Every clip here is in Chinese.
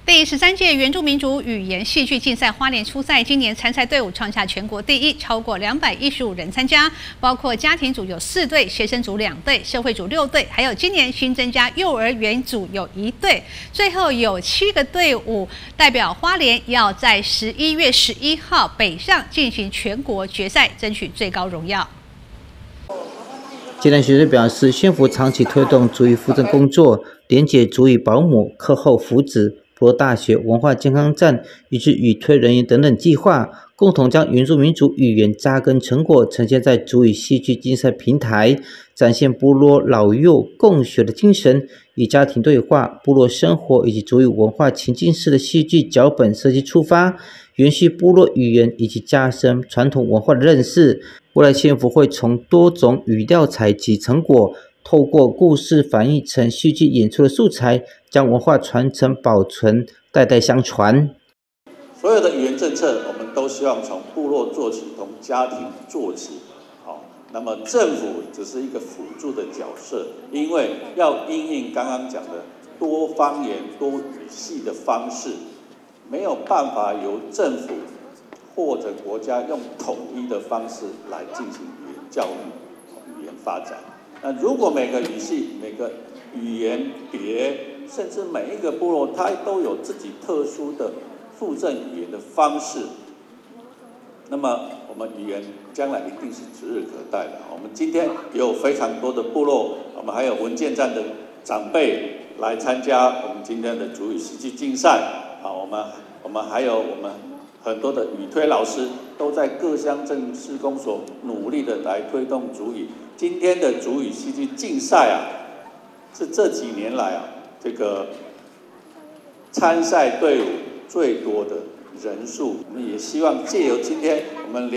第13届原住民族语言戏剧竞赛花莲初赛，今年参赛队伍创下全国第一，超过215人参加，包括家庭组有4队，学生组2队，社会组6队，还有今年新增加幼儿园组有1队。最后有7个队伍代表花莲，要在11月11号北上进行全国决赛，争取最高荣耀。 暨南学生表示，县府长期推动族语扶正工作，连结族语保姆、课后福祉、部落大学文化健康站以及语推人员等等计划，共同将原住民族语言扎根成果呈现在族语戏剧竞赛平台，展现部落老幼共学的精神，以家庭对话、部落生活以及族语文化情境式的戏剧脚本设计出发，延续部落语言以及加深传统文化的认识。未来县府会从多种语料采集成果，透过故事反映成戏剧演出的素材，将文化传承保存，代代相传。 所有的语言政策，我们都希望从部落做起，从家庭做起。好，那么政府只是一个辅助的角色，因为要因应刚刚讲的多方言、多语系的方式，没有办法由政府或者国家用统一的方式来进行语言教育、语言发展。那如果每个语系、每个语言别，甚至每一个部落，它都有自己特殊的复振语言的方式，那么我们语言将来一定是指日可待的。我们今天有非常多的部落，我们还有文健站的长辈来参加我们今天的族语戏剧竞赛。好，我们还有我们很多的语推老师都在各乡镇市公所努力的来推动族语。今天的族语戏剧竞赛啊，是这几年来啊，这个参赛队伍最多的人数。我们也希望借由今天我们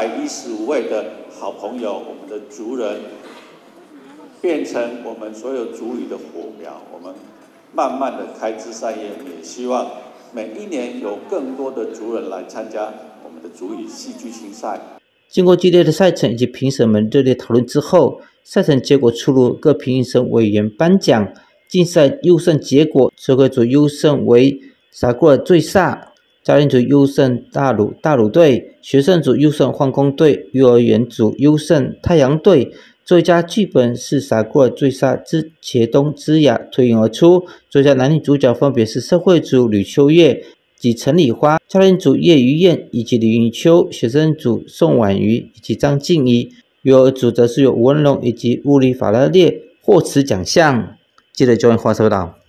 215位的好朋友，我们的族人，变成我们所有族语的火苗。我们慢慢的开枝散叶，也希望每一年有更多的族人来参加我们的族语戏剧竞赛。 经过激烈的赛程以及评审们热烈讨论之后，赛程结果出炉，各评审委员颁奖。竞赛优胜结果，社会组优胜为撒古尔最萨，家庭组优胜大鲁队，学生组优胜换工队，幼儿园组优胜太阳队。最佳剧本是撒古尔最萨之茄东之雅脱颖而出，最佳男女主角分别是社会组吕秋月及陈礼花，教练组叶于燕以及李云秋，学生组宋婉瑜以及张静怡，幼儿组则是由吴文龙以及乌里法拉列获此奖项。记得就按话收到。